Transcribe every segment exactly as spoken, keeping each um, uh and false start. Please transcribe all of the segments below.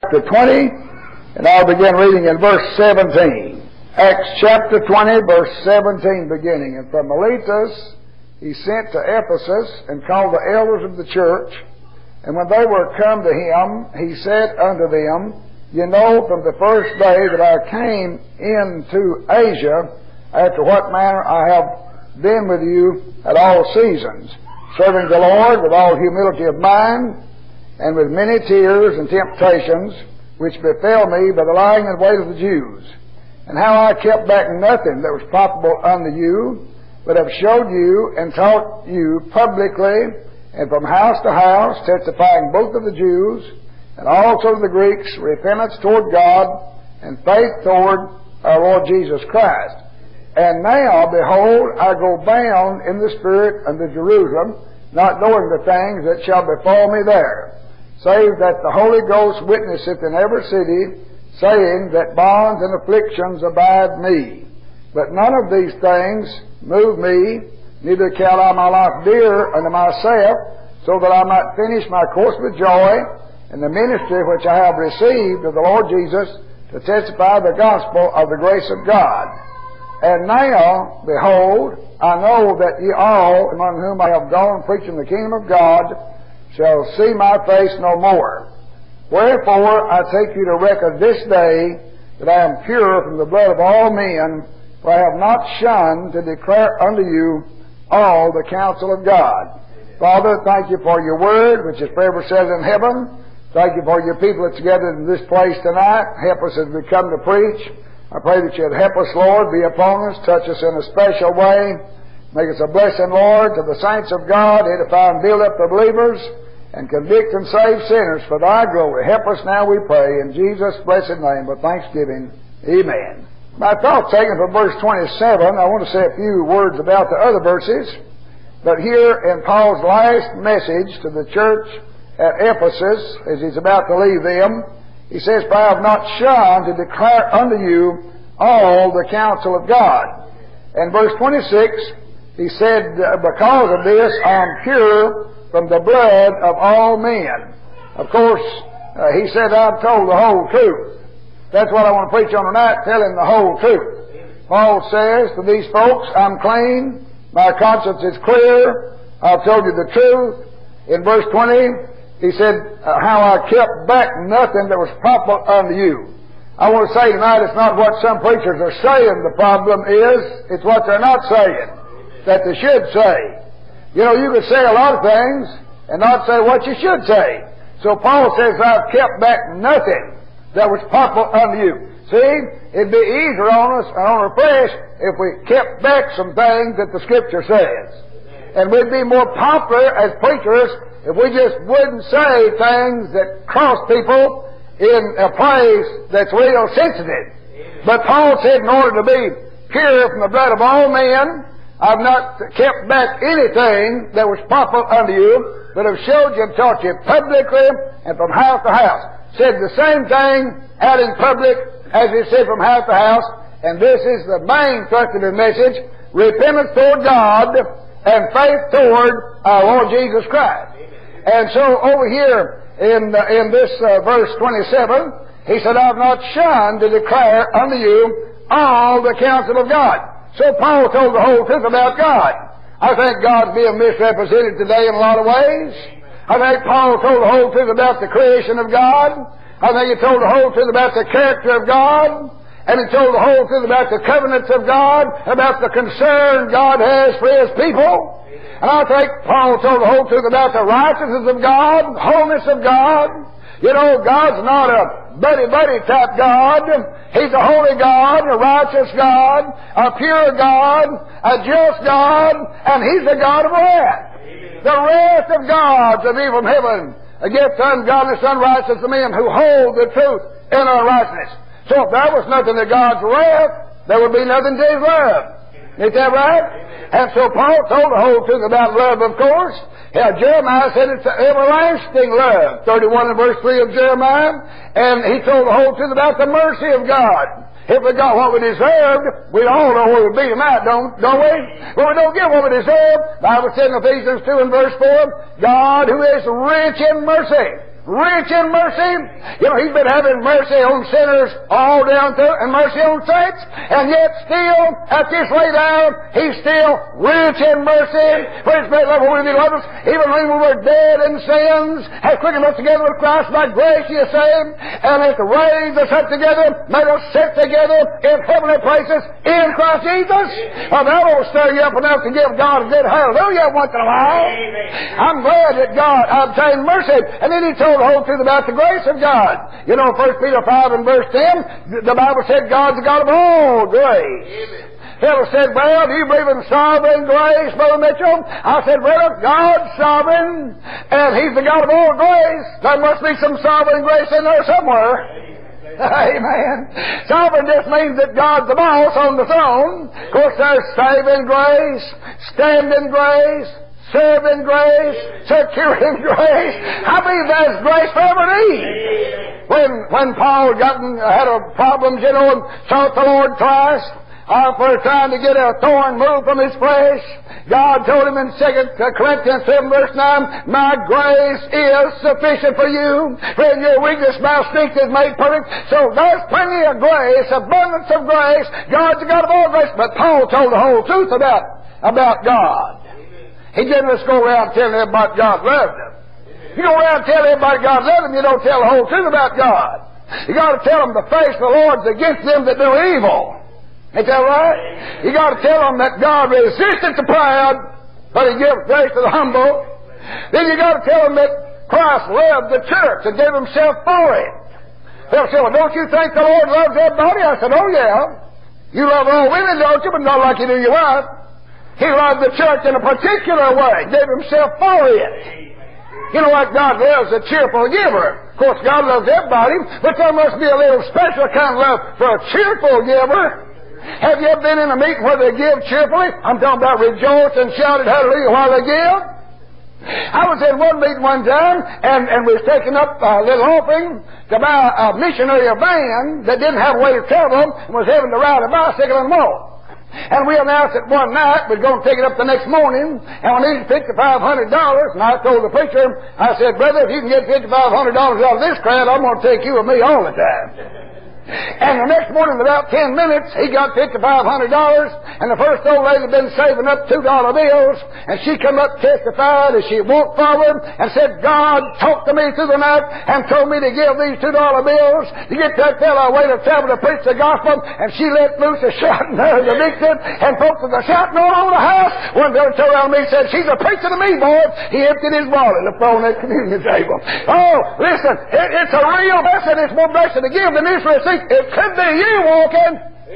chapter twenty, and I'll begin reading in verse seventeen. Acts chapter twenty, verse seventeen beginning. And from Miletus he sent to Ephesus, and called the elders of the church. And when they were come to him, he said unto them, You know from the first day that I came into Asia, after what manner I have been with you at all seasons, serving the Lord with all humility of mind, and with many tears and temptations, which befell me by the lying in wait of the Jews, and how I kept back nothing that was profitable unto you, but have showed you and taught you publicly, and from house to house, testifying both of the Jews and also of the Greeks, repentance toward God and faith toward our Lord Jesus Christ. And now, behold, I go bound in the Spirit unto Jerusalem, not knowing the things that shall befall me there, save that the Holy Ghost witnesseth in every city, saying that bonds and afflictions abide me. But none of these things move me, neither count I my life dear unto myself, so that I might finish my course with joy, in the ministry which I have received of the Lord Jesus, to testify the gospel of the grace of God. And now, behold, I know that ye all, among whom I have gone preaching the kingdom of God, shall see my face no more. Wherefore I take you to record this day that I am pure from the blood of all men, for I have not shunned to declare unto you all the counsel of God. Father, thank you for your word, which is forever settled in heaven. Thank you for your people that's gathered in this place tonight. Help us as we come to preach. I pray that you'd help us, Lord, be upon us, touch us in a special way. Make us a blessing, Lord, to the saints of God, edify and build up the believers, and convict and save sinners for thy glory. Help us now, we pray, in Jesus' blessed name, with thanksgiving. Amen. My thoughts taken from verse twenty-seven. I want to say a few words about the other verses. But here in Paul's last message to the church at Ephesus, as he's about to leave them, he says, For I have not shunned to declare unto you all the counsel of God. And verse twenty-six, he said, Because of this I am pure from the blood of all men. Of course, uh, he said, I've told the whole truth. That's what I want to preach on tonight, telling the whole truth. Paul says to these folks, I'm clean, my conscience is clear, I've told you the truth. In verse twenty, he said, uh, how I kept back nothing that was profitable unto you. I want to say tonight, it's not what some preachers are saying the problem is, it's what they're not saying that they should say. You know, you could say a lot of things and not say what you should say. So Paul says, I've kept back nothing that was profitable unto you. See, it'd be easier on us and on our flesh if we kept back some things that the Scripture says. And we'd be more popular as preachers if we just wouldn't say things that cross people in a place that's real sensitive. But Paul said, in order to be pure from the blood of all men, I've not kept back anything that was profitable unto you, but have showed you and taught you publicly and from house to house. Said the same thing out in public as he said from house to house, and this is the main thrust of his message: repentance toward God and faith toward our Lord Jesus Christ. And so over here in uh, in this uh, verse twenty-seven, he said, I've not shunned to declare unto you all the counsel of God. So Paul told the whole truth about God. I think God's being misrepresented today in a lot of ways. I think Paul told the whole truth about the creation of God. I think he told the whole truth about the character of God. And he told the whole truth about the covenants of God, about the concern God has for His people. And I think Paul told the whole truth about the righteousness of God, the holiness of God. You know, God's not a buddy-buddy type God. He's a holy God, a righteous God, a pure God, a just God, and He's a God of wrath. The wrath of God shall be from heaven against ungodliness and unrighteousness of men who hold the truth in unrighteousness. So if there was nothing to God's wrath, there would be nothing to His love. Isn't that right? And so Paul told the whole truth about love, of course. Yeah, Jeremiah said it's an everlasting love, thirty-one and verse three of Jeremiah. And he told the whole truth about the mercy of God. If we got what we deserved, we all know where we'd be tonight, don't, don't we? But we don't get what we deserve. The Bible said in Ephesians two and verse four, God who is rich in mercy. rich in mercy. You know, He's been having mercy on sinners all down through, and mercy on saints, and yet still, at this late hour, He's still rich in mercy. For His great love wherewith He loved us, even when we were dead in sins, hath quickened us together with Christ. By grace ye are saved, and hath raised us up together, made us sit together in heavenly places in Christ Jesus. Well, that will stir you up enough to give God a good hallelujah once in a while. I'm glad that God obtained mercy. And then He told the whole truth about the grace of God. You know, First Peter five and verse ten, the Bible said God's the God of all grace. Amen. Fellow said, well, do you believe in sovereign grace, Brother Mitchell? I said, well, God's sovereign, and He's the God of all grace. There must be some sovereign grace in there somewhere. Amen. Sovereign just means that God's the boss on the throne. Of course, there's saving grace, standing grace, serving grace, securing grace. I believe there's grace for every need. When, when Paul got in, had a problems, you know, and sought the Lord twice, uh, for trying to get a thorn moved from his flesh, God told him in Second Corinthians seven verse nine, my grace is sufficient for you, for in your weakness my strength is made perfect. So there's plenty of grace, abundance of grace. God's the God of all grace. But Paul told the whole truth about, about God. He didn't just go around telling everybody God loved them. You go around telling everybody God loved them, you don't tell the whole truth about God. You got to tell them the face of the Lord's against them that do evil. Ain't that right? You got to tell them that God resisteth the proud, but He gives grace to the humble. Then you got to tell them that Christ loved the church and gave Himself for it. They'll say, well, don't you think the Lord loves everybody? I said, oh yeah. You love all women, don't you? But not like you do your wife. He loved the church in a particular way, gave Himself for it. You know what? God loves a cheerful giver. Of course, God loves everybody, but there must be a little special kind of love for a cheerful giver. Have you ever been in a meeting where they give cheerfully? I'm talking about rejoice and shouted hallelujah while they give. I was in one meeting one time, and, and we was taking up a little offering to buy a missionary a van that didn't have a way to travel and was having to ride a bicycle and walk. And we announced that one night we was going to take it up the next morning, and we needed fifty-five hundred dollars. And I told the preacher, I said, brother, if you can get fifty-five hundred dollars out of this crowd, I'm going to take you with me all the time. And the next morning, in about ten minutes, he got fifty-five hundred dollars, and the first old lady had been saving up two dollar bills, and she come up testified as she walked forward and said, God talked to me through the night and told me to give these two dollar bills to get that fellow away to travel to preach the gospel, and she let loose a shouting there as a victim, and folks were shouting all over the house. One fellow turned around to me and said, she's a preacher to me, boy. He emptied his wallet up on that communion table. Oh, listen, it, it's a real blessing. It's more blessed to give than this receipt. It could be you walking.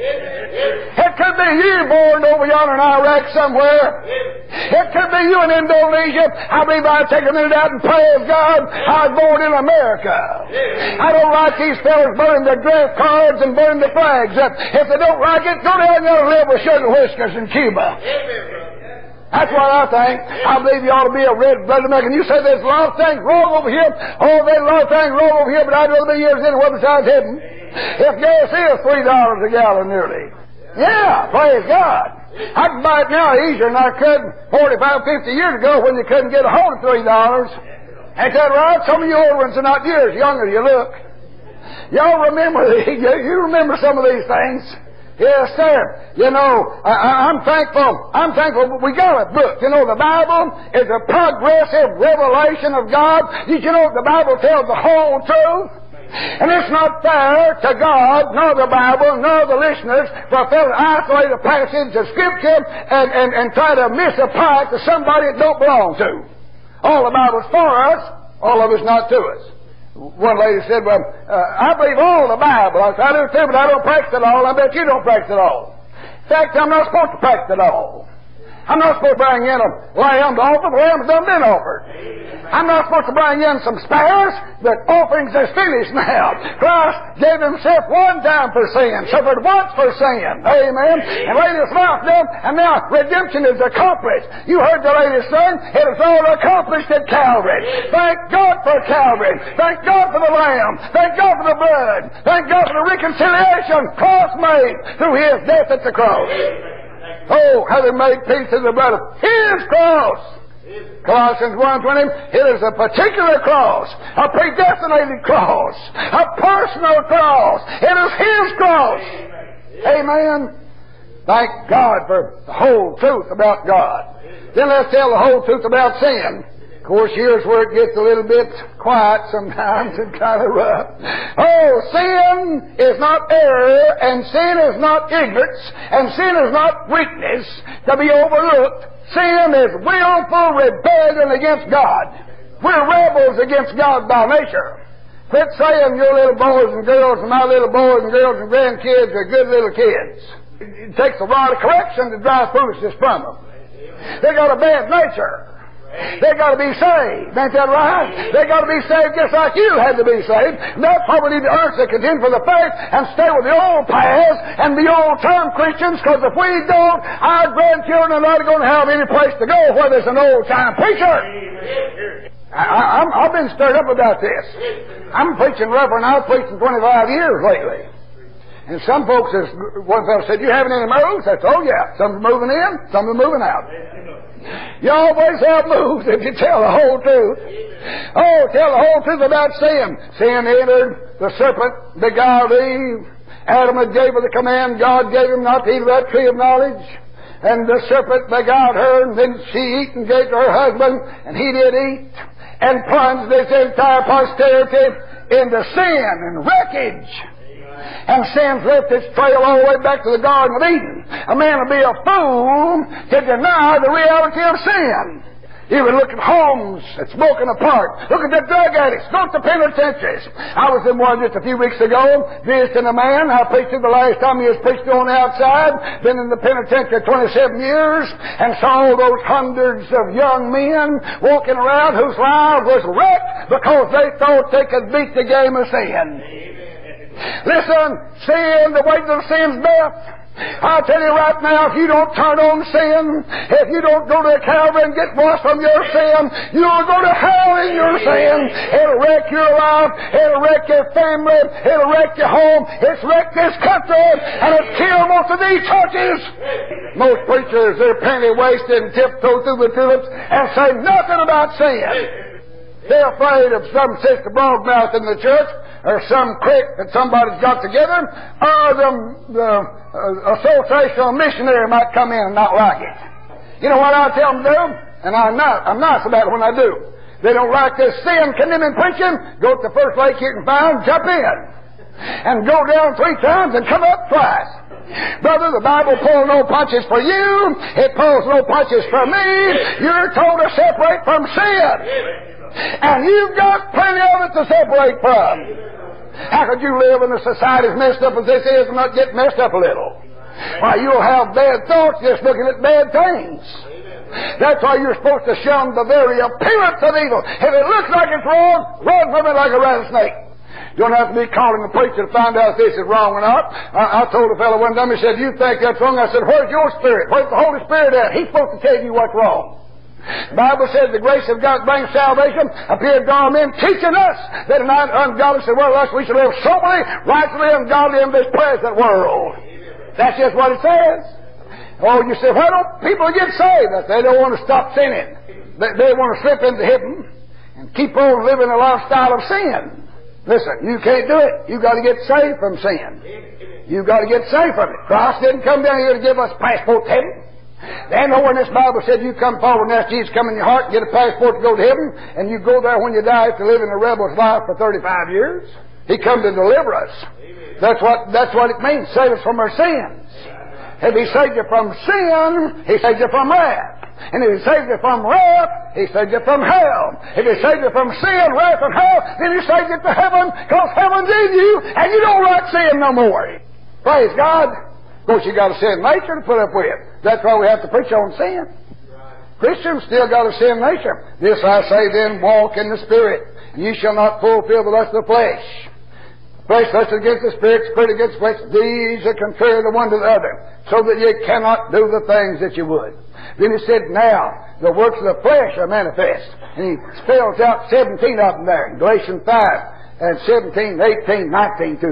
It could be you born over yonder in Iraq somewhere. It could be you in Indonesia. I believe I'd take a minute out and praise God. I was born in America. I don't like these fellas burning their draft cards and burning the flags. If they don't like it, go down there and live with sugar whiskers in Cuba. That's what I think. I believe you ought to be a red-blooded American. You say there's a lot of things wrong over here. Oh, there's a lot of things wrong over here, but I'd rather be years anywhere besides heaven. If gas is three dollars a gallon nearly. Yeah, praise God. I can buy it now easier than I could forty-five, fifty years ago when you couldn't get a hold of three dollars. Ain't that right? Some of you old ones are not years younger than you look. Y'all remember these. You remember some of these things. Yes, sir. You know, I, I'm thankful. I'm thankful we got a book. You know, the Bible is a progressive revelation of God. Did you know the Bible tells the whole truth? And it's not fair to God, nor the Bible, nor the listeners, for a fellow to isolate a passage of Scripture and, and, and try to misapply it to somebody it don't belong to. All the Bible's for us, all of it's not to us. One lady said, well, uh, I believe all the Bible. I said, I do too, but I don't practice it all. I bet you don't practice it all. In fact, I'm not supposed to practice it all. I'm not supposed to bring in a lamb to offer. The lamb's done been offered. I'm not supposed to bring in some spares. The offerings is finished now. Christ gave Himself one time for sin, suffered once for sin. Amen. And laid His life down, and now redemption is accomplished. You heard the lady sing, it is all accomplished at Calvary. Thank God for Calvary. Thank God for the Lamb. Thank God for the blood. Thank God for the reconciliation Christ made through His death at the cross. Oh, having made peace in the blood of His cross. Colossians one twenty, it is a particular cross, a predestinated cross, a personal cross. It is His cross. Amen. Thank God for the whole truth about God. Then let's tell the whole truth about sin. Of course, here's where it gets a little bit quiet sometimes and kind of rough. Oh, sin is not error, and sin is not ignorance, and sin is not weakness to be overlooked. Sin is willful rebellion against God. We're rebels against God by nature. Quit saying your little boys and girls and my little boys and girls and grandkids are good little kids. It takes a rod of correction to drive foolishness from them. They got a bad nature. They got to be saved. Ain't that right? They got to be saved just like you had to be saved. And that's why we need to urge to contend for the faith and stay with the old paths and the old-time Christians, because if we don't, our grandchildren are not going to have any place to go where there's an old-time preacher. I, I'm, I've been stirred up about this. I'm preaching Reverend. I've preached twenty-five years lately. And some folks, is, one fellow said, "You having any moves?" I said, "Oh yeah, some are moving in, some are moving out." You always have moves if you tell the whole truth. Oh, tell the whole truth about sin. Sin entered, the serpent beguiled Eve. Adam had gave her the command God gave him not to eat of that tree of knowledge. And the serpent beguiled her, and then she ate and gave to her husband, and he did eat, and plunged this entire posterity into sin and wreckage. And sin's left its trail all the way back to the Garden of Eden. A man would be a fool to deny the reality of sin. You would look at homes that's broken apart. Look at the drug addicts. Go to penitentiaries. I was in one just a few weeks ago, visiting a man. I preached him the last time he was preached on the outside. Been in the penitentiary twenty-seven years, and saw all those hundreds of young men walking around whose lives was wrecked because they thought they could beat the game of sin. Listen, sin, the wages of sin's death. I'll tell you right now, if you don't turn on sin, if you don't go to the Calvary and get washed from your sin, you'll go to hell in your sin. It'll wreck your life. It'll wreck your family. It'll wreck your home. It's wrecked this country, and it's killed most of these churches. Most preachers, they're penny wasted and tiptoe through the tulips and say nothing about sin. They're afraid of some sister broadmouth in the church, or some clique that somebody's got together, or the, the uh, associational missionary might come in and not like it. You know what I tell them to do? And I'm, not, I'm nice about it when I do. They don't like this sin condemning preaching, go to the first lake you can find, jump in. And go down three times and come up twice. Brother, the Bible pulls no punches for you. It pulls no punches for me. You're told to separate from sin. And you've got plenty of it to separate from. How could you live in a society as messed up as this is and not get messed up a little? Why, you'll have bad thoughts just looking at bad things. That's why you're supposed to shun the very appearance of evil. If it looks like it's wrong, run from it like a rattlesnake. You don't have to be calling the preacher to find out if this is wrong or not. I, I told a fellow one time, he said, "You think that's wrong?" I said, "Where's your spirit? Where's the Holy Spirit at? He's supposed to tell you what's wrong." The Bible says the grace of God brings salvation, appeared to all men, teaching us that in our ungodly world us we should live soberly, righteously, and godly in this present world. That's just what it says. Oh, you say, why don't people get saved? They don't want to stop sinning. They, they want to slip into heaven and keep on living a lifestyle of sin. Listen, you can't do it. You've got to get saved from sin. You've got to get saved from it. Christ didn't come down here to give us passport to heaven. They know when this Bible said you come forward and ask Jesus come in your heart and get a passport to go to heaven, and you go there when you die after living a rebel's life for thirty-five years. He come to deliver us. That's what, that's what it means, save us from our sins. If He saved you from sin, He saved you from wrath. And if He saved you from wrath, He saved you from hell. If He saved you from sin, wrath, and hell, then He saved you to heaven, because heaven's in you, and you don't like sin no more. Praise God. Of course, you got a sin nature to put up with. That's why we have to preach on sin. Christians still got a sin nature. This I say then, walk in the Spirit. Ye shall not fulfill the lust of the flesh. Flesh lusts against the Spirit, Spirit against the flesh. These are contrary the one to the other, so that ye cannot do the things that you would. Then He said, now the works of the flesh are manifest. And He spells out seventeen of them there in Galatians five and seventeen, eighteen, nineteen through there.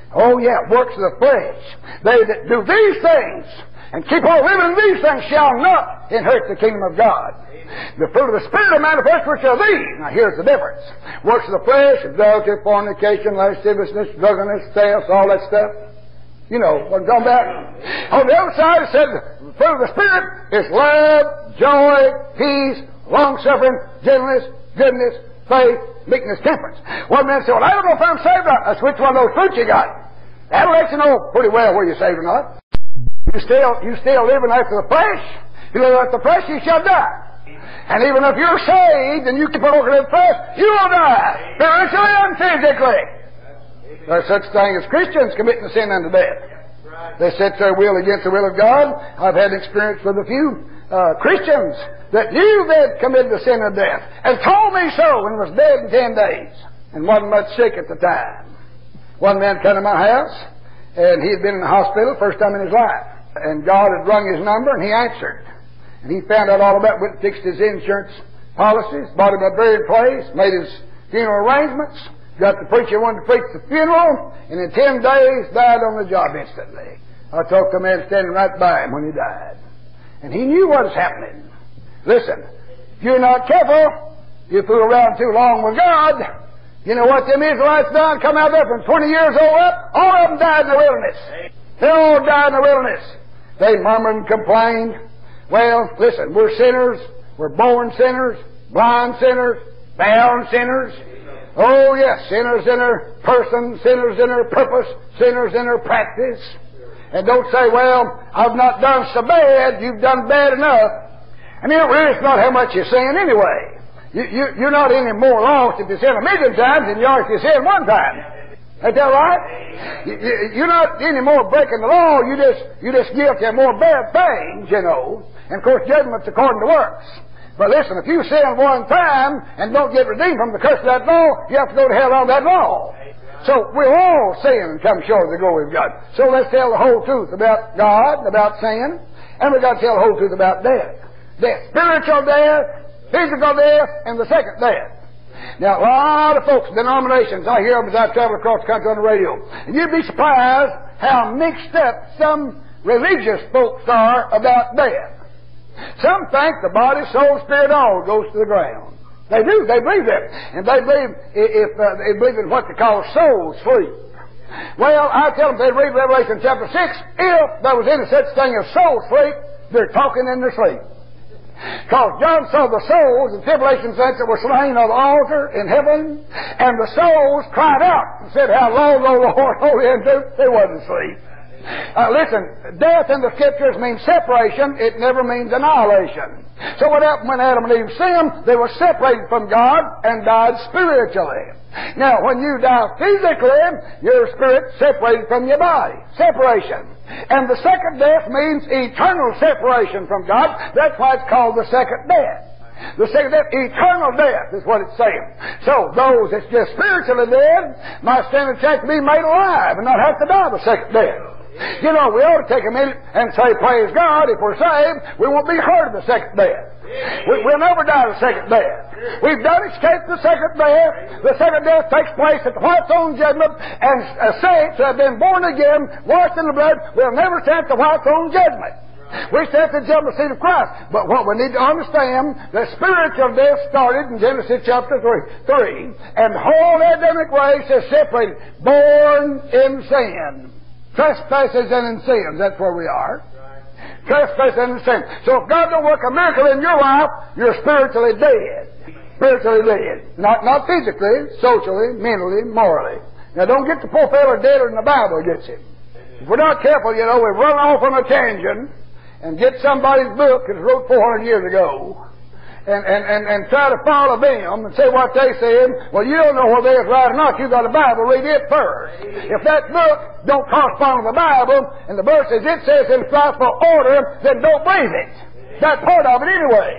Oh yeah, works of the flesh. They that do these things and keep on living these things shall not inherit the kingdom of God. The fruit of the Spirit are manifest, which are these. Now here's the difference. Works of the flesh, adultery, fornication, lasciviousness, drunkenness, theft, all that stuff. You know what I'm talking about. On the other side it said the fruit of the Spirit is love, joy, peace, long-suffering, gentleness, goodness, faith, meekness, temperance. One man said, well, I don't know if I'm saved or not. That's which one of those fruits you got. That'll let you know pretty well whether you're saved or not. You still, you still living after the flesh. You live after the flesh, you shall die. And even if you're saved and you keep on living the flesh, you will die, spiritually and physically. There's such thing as Christians committing sin unto death. They set their will against the will of God. I've had experience with a few uh, Christians that knew they'd committed the sin of death and told me so and was dead in ten days and wasn't much sick at the time. One man came to my house and he had been in the hospital first time in his life. And God had rung his number, and he answered. And he found out all about it, went and fixed his insurance policies, bought him a burial place, made his funeral arrangements, got the preacher wanted to preach the funeral, and in ten days died on the job instantly. I talked to a man standing right by him when he died. And he knew what was happening. Listen, if you're not careful, you fool around too long with God. You know what them Israelites done? Come out there from twenty years old up, all of them died in the wilderness. They all died in the wilderness. They murmured and complained. Well, listen, we're sinners. We're born sinners, blind sinners, bound sinners. Oh, yes, sinners in their person, sinners in their purpose, sinners in their practice. And don't say, well, I've not done so bad. You've done bad enough. I mean, really, it's not how much you sin anyway. You, you, you're not any more lost if you sin a million times than you are if you sin one time. Ain't that right? You, you, you're not any more breaking the law. You just, you just guilty of more bad things, you know. And of course, judgment's according to works. But listen, if you sin one time and don't get redeemed from the curse of that law, you have to go to hell on that law. So we'll all sin and come short of the glory of God. So let's tell the whole truth about God, about sin, and we've got to tell the whole truth about death. Death. Spiritual death, physical death, and the second death. Now, a lot of folks, denominations, I hear them as I travel across the country on the radio. And you'd be surprised how mixed up some religious folks are about death. Some think the body, soul, spirit, all goes to the ground. They do. They believe that. And they believe if uh, they believe in what they call soul sleep. Well, I tell them they read Revelation chapter six. If there was any such thing as soul sleep, they're talking in their sleep. Because John saw the souls in tribulation saints that were slain on the altar in heaven, and the souls cried out and said, how long, O Lord, holy and true? They wasn't asleep. Uh, listen, death in the Scriptures means separation. It never means annihilation. So what happened when Adam and Eve sinned? They were separated from God and died spiritually. Now, when you die physically, your spirit separated from your body. Separation. And the second death means eternal separation from God. That's why it's called the second death. The second death, eternal death is what it's saying. So those that's just spiritually dead might stand a chance to be made alive and not have to die the second death. You know, we ought to take a minute and say, praise God, if we're saved, we won't be hurt of the second death. We, we'll never die the second death. We've done escape the second death. The second death takes place at the white throne judgment, and uh, saints who have been born again, washed in the blood, will never stand at the white throne judgment. We stand at the judgment seat of Christ. But what we need to understand, the spiritual death started in Genesis chapter three, three and the whole Adamic race is separated, born in sin. Trespasses and in sins, that's where we are. Right. Trespasses and in sin. So if God don't work a miracle in your life, you're spiritually dead. Spiritually dead. Not, not physically, socially, mentally, morally. Now don't get the poor fellow deader than the Bible gets him. If we're not careful, you know, we run off on a tangent and get somebody's book that was wrote four hundred years ago and, and, and, and try to follow them and say what they said. Well, you don't know whether they're right or not. You've got a Bible. Read it first. If that book don't correspond with the Bible, and the verse says it says in Christ for order, then don't believe it. That's part of it anyway.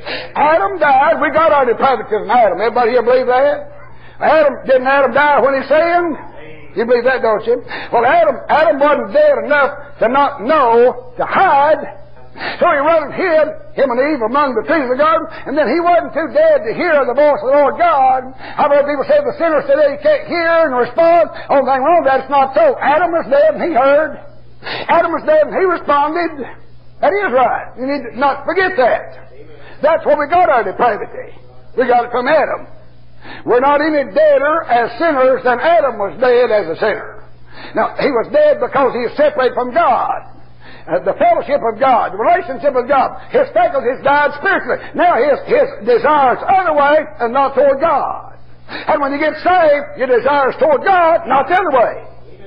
Adam died. We got our depravity in Adam. Everybody here believe that? Adam, didn't Adam die when he sinned? You believe that, don't you? Well, Adam, Adam wasn't dead enough to not know to hide So he run and hid, him and Eve, among the trees of the garden, and then he wasn't too dead to hear the voice of the Lord God. I've heard people say the sinner today can't hear and respond. Only thing wrong with that, it's not so. Adam was dead and he heard. Adam was dead and he responded. That is right. You need to not forget that. That's where we got our depravity. We got it from Adam. We're not any deader as sinners than Adam was dead as a sinner. Now, he was dead because he is separated from God. Uh, the fellowship of God, the relationship with God. His faculties died spiritually. Now his, his desires other way and not toward God. And when you get saved, your desires toward God, not the other way.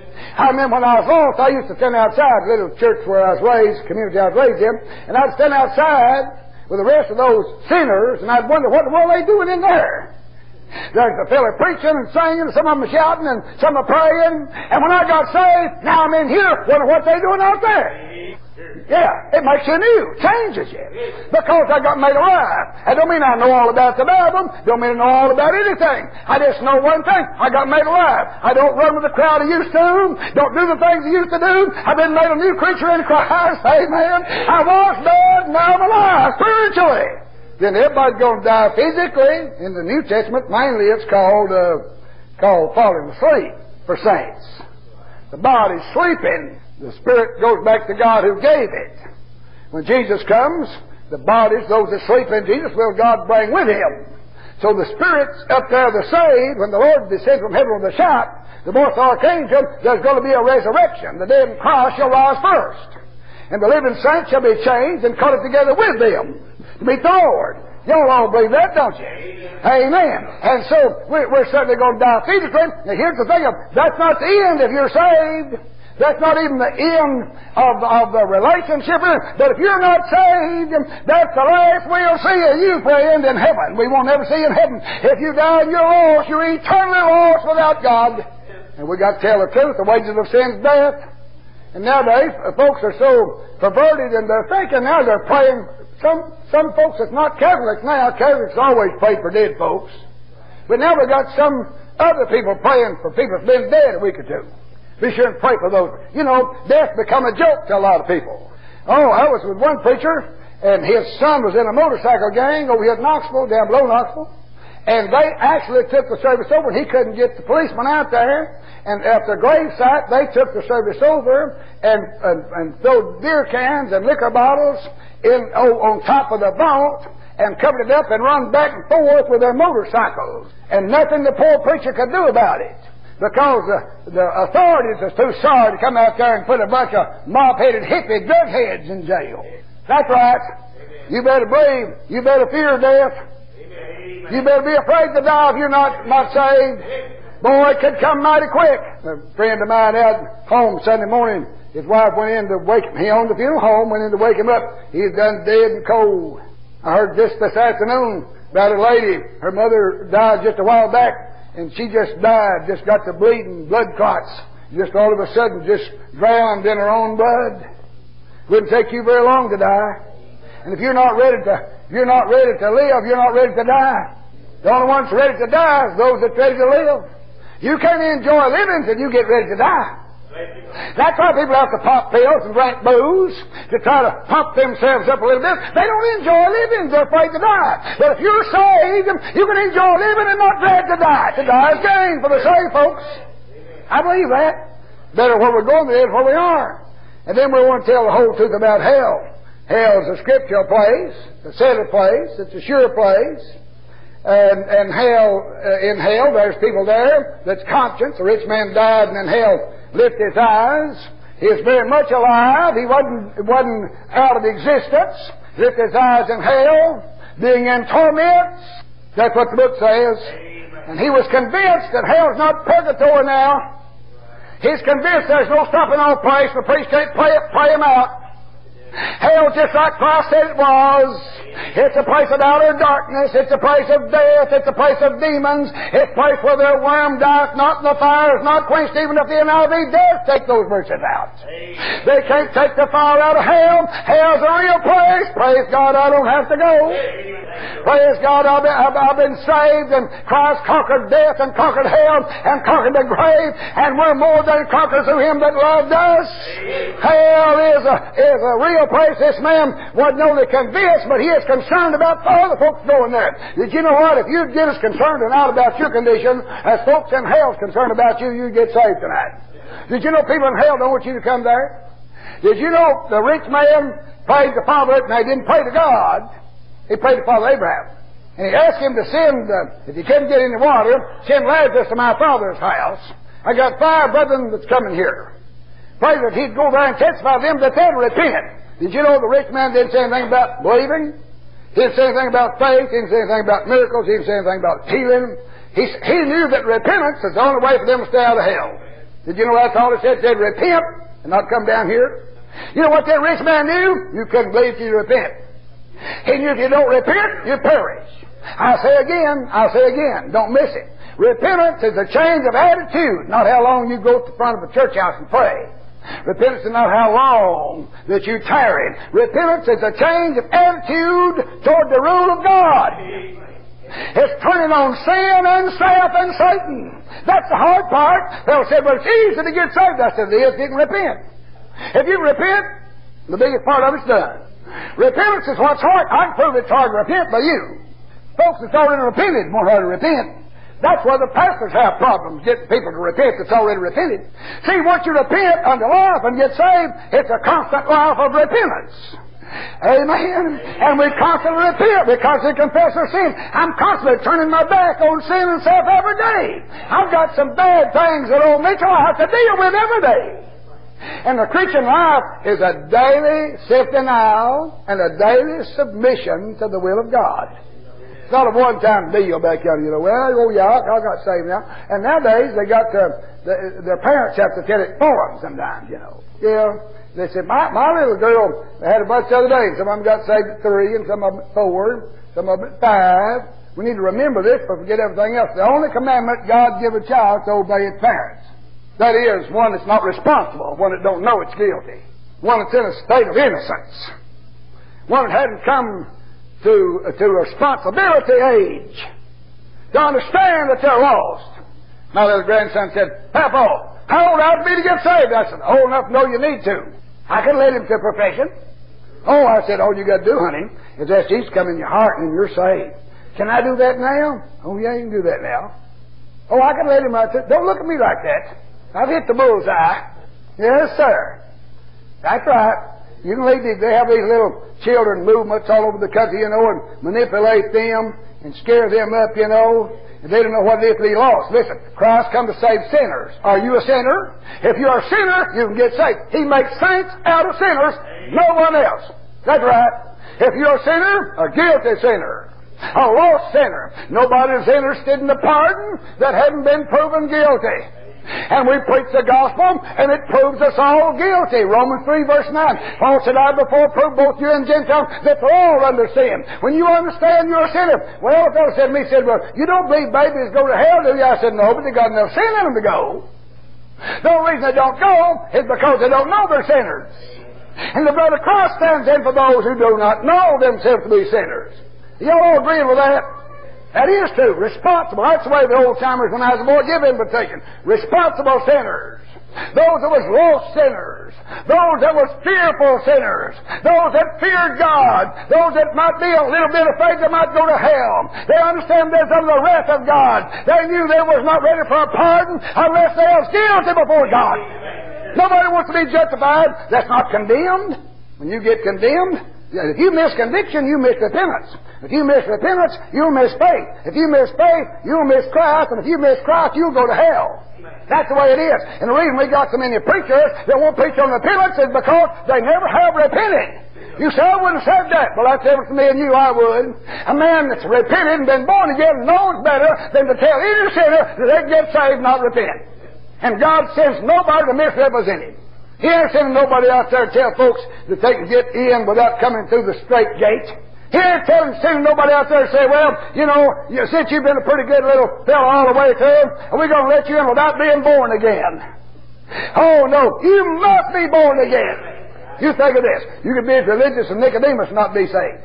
I remember when I was lost, I used to stand outside the little church where I was raised, community I was raised in, and I'd stand outside with the rest of those sinners, and I'd wonder what the world they doing in there. There's a fellow preaching and singing, some of them shouting, and some are praying. And when I got saved, now I'm in here, wonder what they doing out there. Yeah, it makes you new, changes you. Because I got made alive. That don't mean I know all about the Bible, don't mean I know all about anything. I just know one thing, I got made alive. I don't run with the crowd I used to, don't do the things I used to do. I've been made a new creature in Christ, amen. I was dead, now I'm alive, spiritually. Then everybody's going to die physically. In the New Testament, mainly it's called uh, called falling asleep for saints. The body's sleeping. The spirit goes back to God who gave it. When Jesus comes, the bodies, those that sleep in Jesus, will God bring with Him. So the spirits up there, the saved, when the Lord descends from heaven with a shout, the fourth archangel, there's going to be a resurrection. The dead in Christ shall rise first. And the living saints shall be changed and caught up together with them to meet the Lord. Y'all all believe that, don't you? Amen. Amen. And so we're, we're certainly going to die physically. Now here's the thing, of, that's not the end if you're saved. That's not even the end of, of the relationship. But if you're not saved, that's the last we'll see of you, friend, in heaven. We won't ever see you in heaven. If you die and you're lost, you're eternally lost without God. And we got to tell the truth. The wages of sin is death. And nowadays, folks are so perverted in their thinking now, they're praying. Some some folks that's not Catholics now, Catholics always pray for dead folks. But now we've got some other people praying for people that's been dead a week or two. Be sure and pray for those. You know, death become a joke to a lot of people. Oh, I was with one preacher, and his son was in a motorcycle gang over here at Knoxville, down below Knoxville. And they actually took the service over, and he couldn't get the policeman out there. And at the grave site, they took the service over and, and, and threw beer cans and liquor bottles in oh, on top of the vault and covered it up and run back and forth with their motorcycles. And nothing the poor preacher could do about it. Because the, the authorities are too sorry to come out there and put a bunch of mop-headed hippie drug heads in jail. That's right. You better believe, you better fear death. You better be afraid to die if you're not, not saved. Boy, it could come mighty quick. A friend of mine out home Sunday morning, his wife went in to wake him. He owned the funeral home, went in to wake him up. He's done dead and cold. I heard just this afternoon about a lady. Her mother died just a while back, and she just died, just got the bleeding blood clots. Just all of a sudden just drowned in her own blood. Wouldn't take you very long to die. And if you're not ready to, if you're not ready to live, you're not ready to die. The only ones ready to die is those that are ready to live. You can't enjoy living until you get ready to die. That's why people have to pop pills and drink booze to try to pump themselves up a little bit. They don't enjoy living, they're afraid to die. But if you're saved, you can enjoy living and not dread to die. To die is gain for the saved folks. I believe that. Better where we're going than it is where we are. And then we want to tell the whole truth about hell. Hell's a scriptural place, a settled place, it's a sure place. And, and hell, uh, in hell, there's people there that's conscience. The rich man died and in hell lifted his eyes. He was very much alive. He wasn't, wasn't out of existence. Lifted his eyes in hell, being in torments. That's what the book says. And he was convinced that hell's not purgatory now. He's convinced there's no stopping off place. The priest can't pray, pray him out. Hell, just like Christ said it was. It's a place of outer darkness. It's a place of death. It's a place of demons. It's a place where their worm dieth not, and the fire is not quenched, even if the N I V does take those verses out. Amen. They can't take the fire out of hell. Hell's a real place. Praise God, I don't have to go. Amen. Praise God, I've been, I've, I've been saved, and Christ conquered death and conquered hell and conquered the grave, and we're more than conquerors through Him that loved us. Hell is a, is a real place. This man wasn't only convinced, but he is concerned about other folks going there. Did you know what? If you'd get as concerned and out about your condition as folks in hell's concerned about you, you'd get saved tonight. Did you know people in hell don't want you to come there? Did you know the rich man prayed to Father, and he didn't pray to God, he prayed to Father Abraham. And he asked him to send, uh, if he couldn't get any water, send Lazarus to my father's house. I got five brethren that's coming here. Pray that he'd go there and testify to them that they'd repent. Did you know the rich man didn't say anything about believing? He didn't say anything about faith. He didn't say anything about miracles. He didn't say anything about healing. He, he knew that repentance is the only way for them to stay out of hell. Did you know that's all he said? They'd repent and not come down here. You know what that rich man knew? You couldn't believe till you repent. He knew if you don't repent, you perish. I say again, I say again, don't miss it. Repentance is a change of attitude, not how long you go to the front of a church house and pray. Repentance is not how long that you tarry. Repentance is a change of attitude toward the rule of God. It's turning on sin and self and Satan. That's the hard part. They'll say, well, it's easy to get saved. I said, it is if you can repent. If you repent, the biggest part of it's done. Repentance is what's hard. I can prove it's hard to repent by you. Folks that's already repented won't hard to repent. That's why the pastors have problems getting people to repent that's already repented. See, once you repent unto life and get saved, it's a constant life of repentance. Amen. And we constantly repent because we confess our sin. I'm constantly turning my back on sin and self every day. I've got some bad things that old Mitchell I have to deal with every day. And the Christian life is a daily self-denial and a daily submission to the will of God. It's not a one-time deal back there, you know. Well, oh yeah, I got saved now. And nowadays they got to, the, their parents have to tell it for them sometimes, you know. Yeah. They said, my, my little girl, they had a bunch the other day. Some of them got saved at three, and some of them at four, some of them at five. We need to remember this, but forget everything else. The only commandment God give a child is to obey its parents. That is, one that's not responsible, one that don't know it's guilty, one that's in a state of innocence, one that hadn't come to to responsibility age, to understand that they're lost. My little grandson said, Papa, how old ought to be to get saved? I said, old enough to know you need to. I can lead him to profession. Oh, I said, all you got to do, honey, is ask Jesus to come in your heart and you're saved. Can I do that now? Oh, yeah, you can do that now. Oh, I can lead him right there. Don't look at me like that. I've hit the bullseye. Yes, sir. That's right. You can lead these, they have these little children movements all over the country, you know, and manipulate them and scare them up, you know. And they don't know what it is to be lost. Listen, Christ come to save sinners. Are you a sinner? If you're a sinner, you can get saved. He makes saints out of sinners, no one else. That's right. If you're a sinner, a guilty sinner, a lost sinner, nobody's interested in the pardon that hadn't been proven guilty. And we preach the gospel, and it proves us all guilty. Romans three, verse nine. Paul said, I before proved both you and Gentiles that they're all under sin. When you understand you're a sinner. Well, a fellow said to me, said, well, you don't believe babies go to hell, do you? I said, no, but they got enough sin in them to go. The only reason they don't go is because they don't know they're sinners. And the blood of Christ stands in for those who do not know themselves to be sinners. Y'all all agree with that? That is true. Responsible. That's the way the old-timers, when I was a boy, give invitation. Responsible sinners. Those that was lost sinners. Those that was fearful sinners. Those that feared God. Those that might be a little bit afraid they might go to hell. They understand there's under the wrath of God. They knew they was not ready for a pardon unless they was guilty before God. Nobody wants to be justified that's not condemned. When you get condemned, if you miss conviction, you miss repentance. If you miss repentance, you'll miss faith. If you miss faith, you'll miss Christ. And if you miss Christ, you'll go to hell. That's the way it is. And the reason we got so many preachers that won't preach on repentance is because they never have repented. You say, I wouldn't have said that. Well, that's different from me and you, I would. A man that's repented and been born again knows better than to tell any sinner that they get saved and not repent. And God sends nobody to misrepresent Him. He ain't sending nobody out there to tell folks that they can get in without coming through the straight gate. He ain't telling, sending nobody out there to say, well, you know, you, since you've been a pretty good little fellow all the way through, we're going to let you in without being born again. Oh, no. You must be born again. You think of this. You could be as religious as Nicodemus and not be saved.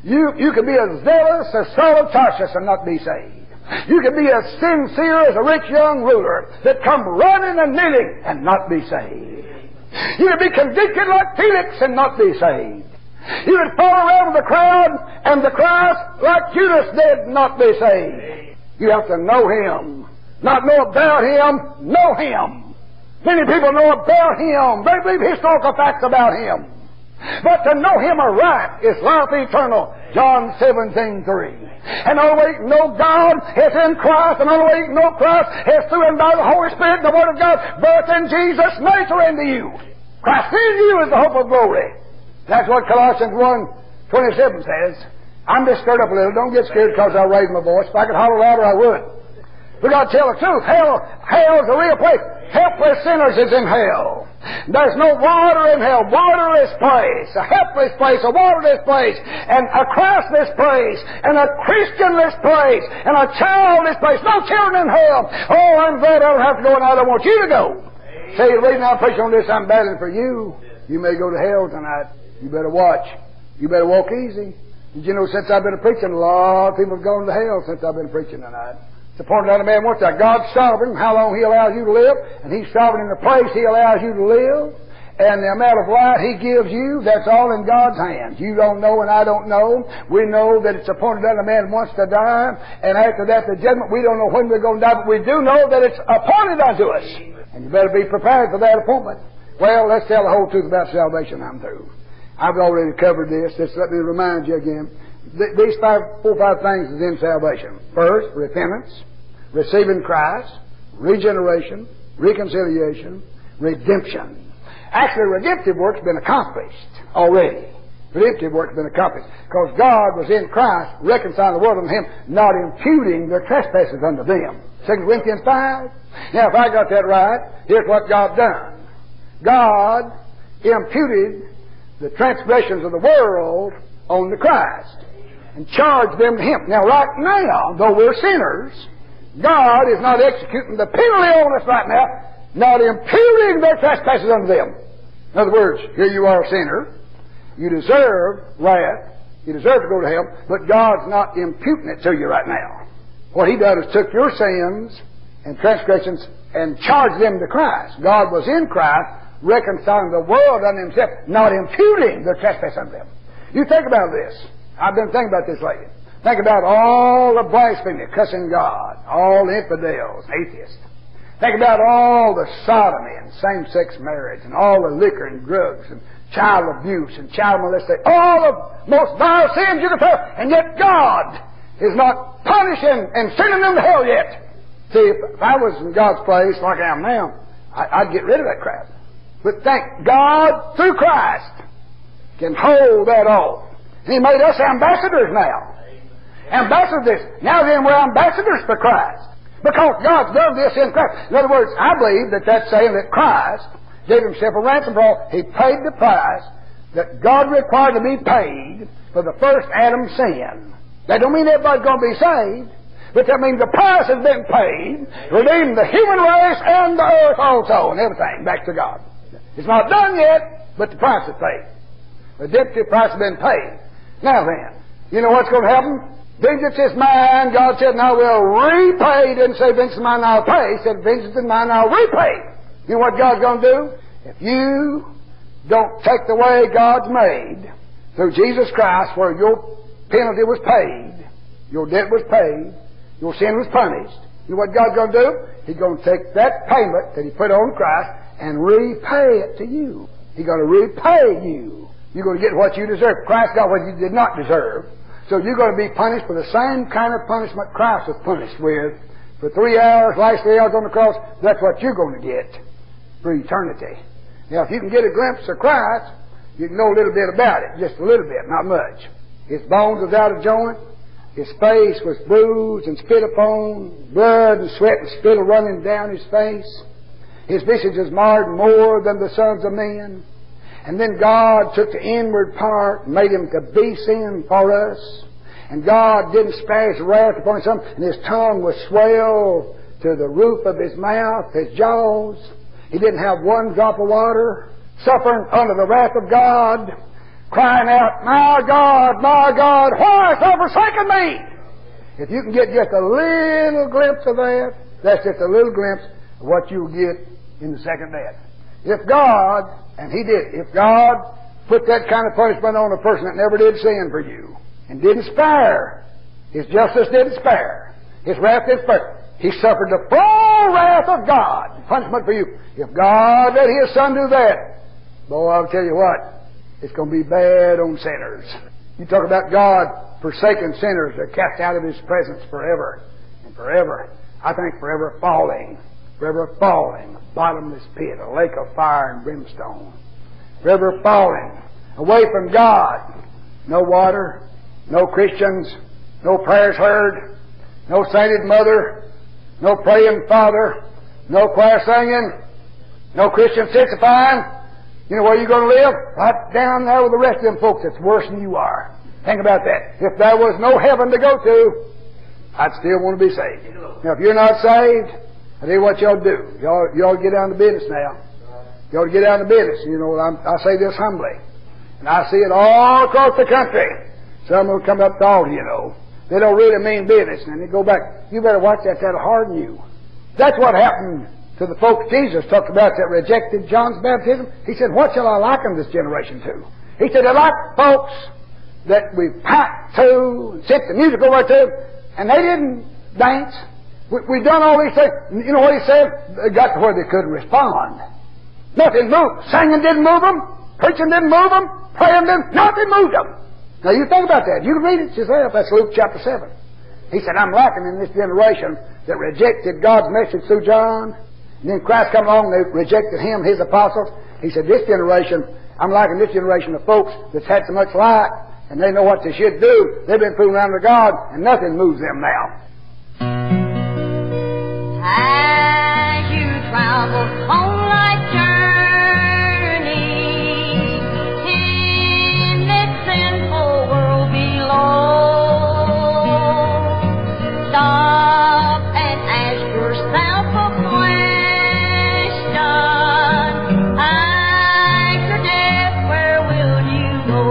You, you can be as zealous as Saul of Tarsus and not be saved. You can be as sincere as a rich young ruler that come running and kneeling and not be saved. You can be convicted like Felix and not be saved. You can follow around with the crowd and the Christ like Judas did, not be saved. You have to know Him. Not know about Him, know Him. Many people know about Him. They believe historical facts about Him. But to know Him aright is life eternal. John seventeen three. And the only way you can know God is in Christ, and the only way you can know Christ is through and by the Holy Spirit, the Word of God, birth in Jesus' nature into you. Christ in you is the hope of glory. That's what Colossians one twenty-seven says. I'm just stirred up a little. Don't get scared because I raised my voice. If I could holler louder, I would. We got to tell the truth. Hell, hell's a real place. Helpless sinners is in hell. There's no water in hell. Waterless place. A helpless place. A waterless place. And a Christless place. And a Christianless place. And a childless place. No children in hell. Oh, I'm glad I don't have to go, and I don't want you to go. Say, the reason I'm preaching on this, I'm battling for you. You may go to hell tonight. You better watch. You better walk easy. Did you know since I've been preaching, a lot of people have gone to hell since I've been preaching tonight. It's appointed that a man wants that. God's sovereign, how long He allows you to live, and He's sovereign in the place He allows you to live, and the amount of light He gives you, that's all in God's hands. You don't know and I don't know. We know that it's appointed that a man wants to die, and after that the judgment, we don't know when we're going to die, but we do know that it's appointed unto us. And you better be prepared for that appointment. Well, let's tell the whole truth about salvation. I'm through. I've already covered this. Just let me remind you again. Th- these five, four or five things is in salvation. First, repentance, receiving Christ, regeneration, reconciliation, redemption. Actually, redemptive work's been accomplished already. Redemptive work's been accomplished because God was in Christ, reconciling the world unto Him, not imputing their trespasses unto them. Second Corinthians five. Now, if I got that right, here's what God done. God imputed the transgressions of the world on the Christ and charged them to Him. Now, right now, though we're sinners, God is not executing the penalty on us right now, not imputing their trespasses unto them. In other words, here you are a sinner. You deserve wrath. You deserve to go to hell, but God's not imputing it to you right now. What He done is took your sins and transgressions and charged them to Christ. God was in Christ, reconciling the world unto Himself, not imputing their trespass unto them. You think about this. I've been thinking about this lately. Think about all the blasphemy, cussing God, all the infidels, atheists. Think about all the sodomy and same-sex marriage and all the liquor and drugs and child abuse and child molestation, all the most vile sins you can tell, and yet God is not punishing and sending them to hell yet. See, if, if I was in God's place like I am now, I, I'd get rid of that crap. But thank God, through Christ, can hold that off. He made us ambassadors now. Ambassadors. Now then, we're ambassadors for Christ. Because God's done this in Christ. In other words, I believe that that's saying that Christ gave Himself a ransom for all. He paid the price that God required to be paid for the first Adam's sin. That don't mean everybody's going to be saved, but that means the price has been paid, redeeming the human race and the earth also, and everything back to God. It's not done yet, but the price is paid. The redemptive price has been paid. Now then, you know what's going to happen? Vengeance is mine. God said, and I will repay. He didn't say, vengeance is mine, I'll pay. He said, vengeance is mine, I'll repay. You know what God's going to do? If you don't take the way God's made through Jesus Christ, where your penalty was paid, your debt was paid, your sin was punished, you know what God's going to do? He's going to take that payment that He put on Christ and repay it to you. He's going to repay you. You're going to get what you deserve. Christ got what you did not deserve. So you're going to be punished for the same kind of punishment Christ was punished with. For three hours, last three hours on the cross, that's what you're going to get for eternity. Now, if you can get a glimpse of Christ, you can know a little bit about it. Just a little bit, not much. His bones was out of joint. His face was bruised and spit upon. Blood and sweat and spittle running down His face. His visage was marred more than the sons of men. And then God took the inward part and made Him to be sin for us. And God didn't spare His wrath upon His Son, and His tongue was swelled to the roof of His mouth, His jaws. He didn't have one drop of water, suffering under the wrath of God. crying out, my God, my God, why hast thou forsaken me? If you can get just a little glimpse of that, that's just a little glimpse of what you'll get in the second death. If God, and He did, if God put that kind of punishment on a person that never did sin for you, and didn't spare, His justice didn't spare, His wrath didn't spare, He suffered the full wrath of God, punishment for you. If God let His Son do that, boy, I'll tell you what, it's going to be bad on sinners. You talk about God forsaken sinners, they're cast out of His presence forever and forever. I think forever falling, forever falling, a bottomless pit, a lake of fire and brimstone. Forever falling, away from God. No water, no Christians, no prayers heard, no sainted mother, no praying father, no choir singing, no Christian testifying. You know where you're going to live? Right down there with the rest of them folks that's worse than you are. Think about that. If there was no heaven to go to, I'd still want to be saved. Now, if you're not saved, I tell you what y'all do. Y'all, y'all get down to business now. Y'all get down to business. You know, I'm, I say this humbly. And I see it all across the country. Some will come up to altar, you know. They don't really mean business. And they go back. You better watch that. That'll harden you. That's what happened to the folks Jesus talked about that rejected John's baptism. He said, what shall I liken this generation to? He said, they're like folks that we packed to and sent the music over to, and they didn't dance. We, we done all these things. You know what he said? They got to where they couldn't respond. Nothing moved. Singing didn't move them. Preaching didn't move them. Praying didn't. Nothing moved them. Now you think about that. You can read it yourself. That's Luke chapter seven. He said, I'm lacking in this generation that rejected God's message through John. And then Christ come along, they rejected Him, His apostles. He said, this generation, I'm liking this generation of folks that's had so much light, and they know what they should do. They've been fooling around with God, and nothing moves them now. As you travel on life's journey in this sinful world below, stop and ask yourself a question. After death, where will you go?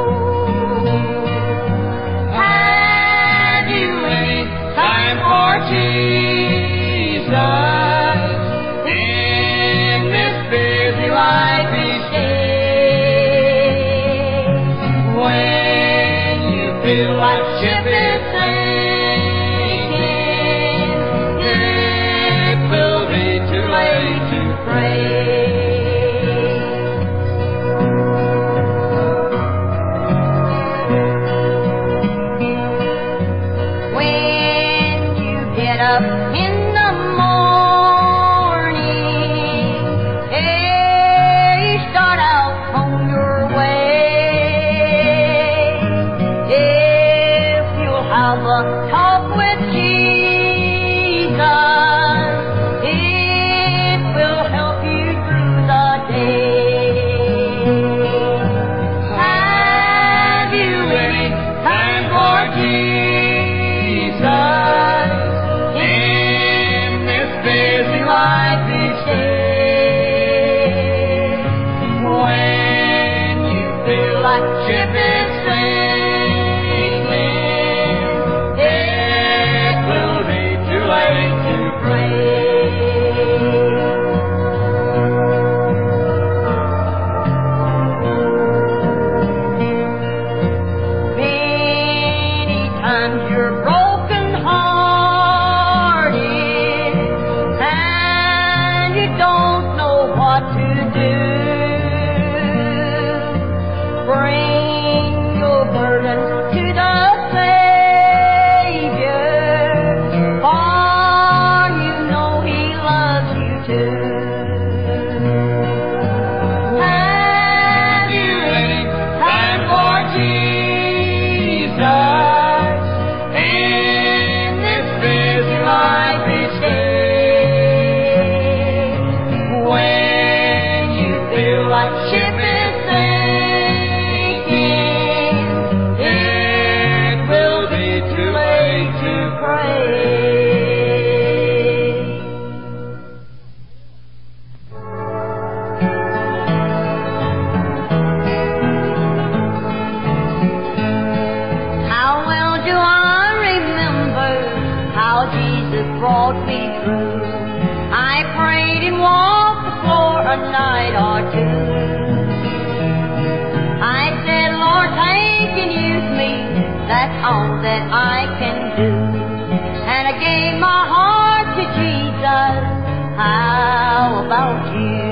Have you any time for Jesus? Feel like ship is sinking, it will be too late to pray. When you get up in the morning, hey, start out on your way. Have a talk with Jesus. It will help you through the day. Have you any time for Jesus in this busy life each day? When you feel like ship is sinking, when you night or two. I said, Lord, take and use me, that's all that I can do. And I gave my heart to Jesus. How about you?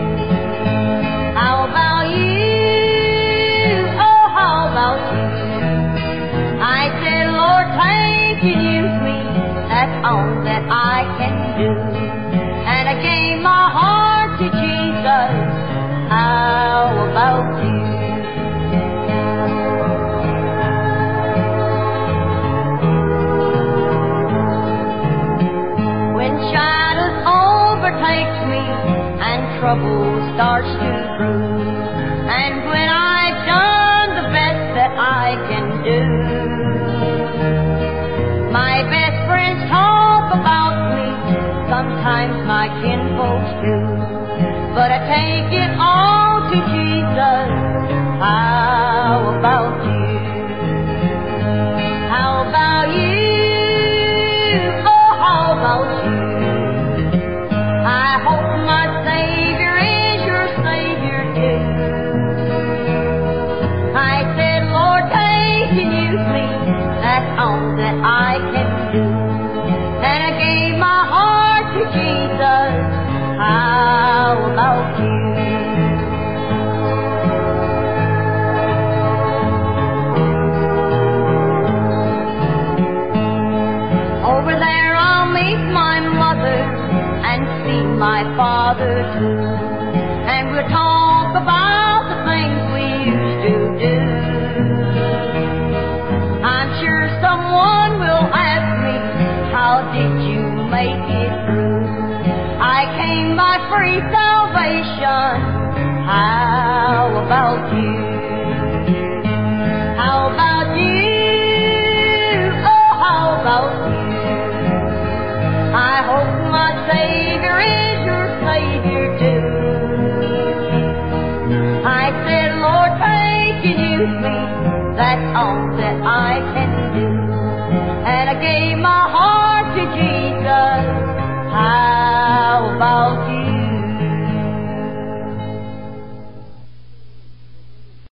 How about you? Oh, how about you? I said, Lord, take and use me, that's all that I can do. And I gave my heart to Jesus. How about you? When shadows overtakes me and trouble starts to brew, and when I've done the best that I can do, my best friends talk about me, sometimes my kinfolks do, but I take it all to Jesus. How about you? How about you? Oh, how about you? I hope my Savior is your Savior too. I said, Lord, take and use me, that's all that I can do. And I gave my heart to Jesus. How about you? Over there I'll meet my mother and see my father too, and we'll talk about the things we used to do. I'm sure someone will ask me, how did you make it through? I came by free salvation. How about you? How about you? Oh, how about you? I hope my Savior is your Savior too. I said, Lord, take and use me, that's all that